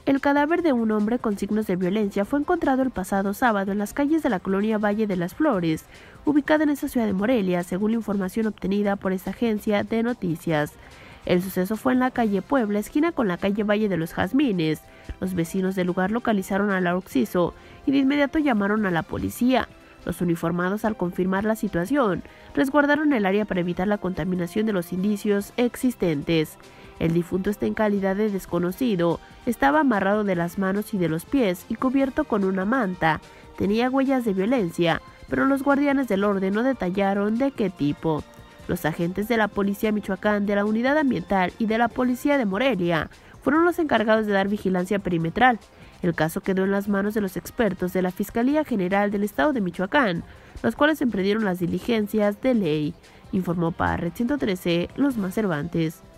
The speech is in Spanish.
El cadáver de un hombre con signos de violencia fue encontrado el pasado sábado en las calles de la colonia Valle de las Flores, ubicada en esa ciudad de Morelia, según la información obtenida por esta agencia de noticias. El suceso fue en la calle Puebla, esquina con la calle Valle de los Jazmines. Los vecinos del lugar localizaron al occiso y de inmediato llamaron a la policía. Los uniformados, al confirmar la situación, resguardaron el área para evitar la contaminación de los indicios existentes. El difunto está en calidad de desconocido, estaba amarrado de las manos y de los pies y cubierto con una manta. Tenía huellas de violencia, pero los guardianes del orden no detallaron de qué tipo. Los agentes de la Policía Michoacán, de la Unidad Ambiental y de la Policía de Morelia fueron los encargados de dar vigilancia perimetral. El caso quedó en las manos de los expertos de la Fiscalía General del Estado de Michoacán, los cuales emprendieron las diligencias de ley, informó para Red 113 Luzma Cervantes.